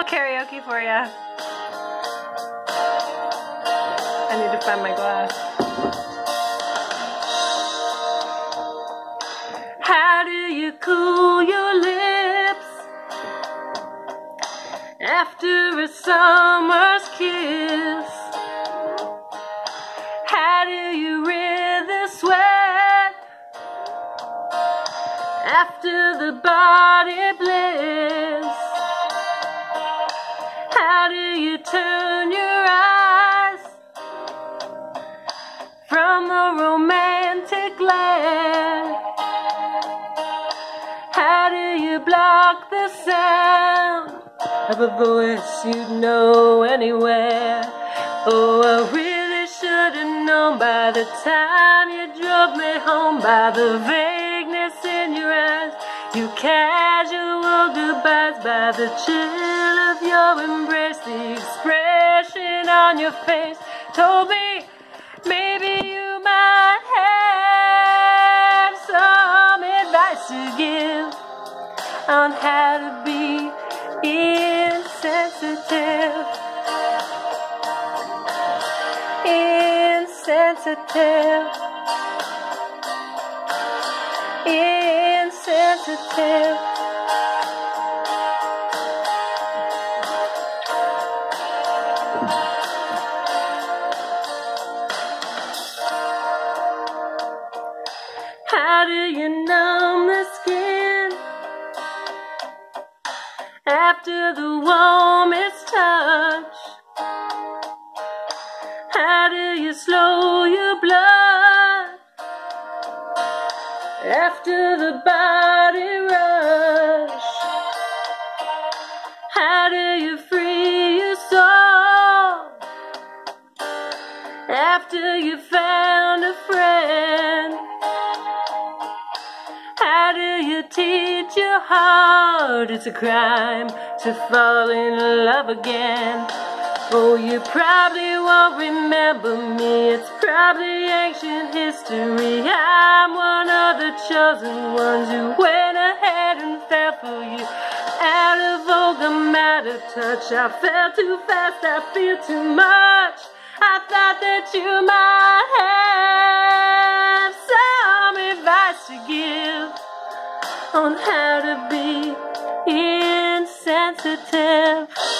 karaoke for ya. I need to find my glass. How do you cool your lips after a summer's kiss? How do you rid the sweat after the body bliss? How do you turn your eyes from the romantic glare? How do you block the sound of a voice you'd know anywhere? Oh, I really should have known by the time you drove me home, by the vagueness in your eyes, your casual goodbyes, by the chill of your embrace, the expression on your face told me maybe you might have some advice to give on how to be insensitive. Insensitive. Insensitive. How do you numb the skin after the warmest touch? How do you slow your blood after the body rush? How do you free your soul after you found a friend? How do you teach your heart it's a crime to fall in love again? Oh, you probably won't remember me, it's probably ancient history. I'm one of the chosen ones who went ahead and fell for you. Out of vogue, I'm out of touch, I fell too fast, I feel too much. I thought that you might have some advice to give on how to be insensitive.